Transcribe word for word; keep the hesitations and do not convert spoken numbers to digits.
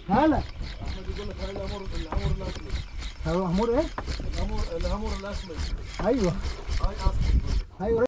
هلا. احمد يقول لك هاي الهامور الهامور الاسمر. هو همور ايه؟ الهامور الهامور الاسمر. ايوه. هاي اصفر. ايوه.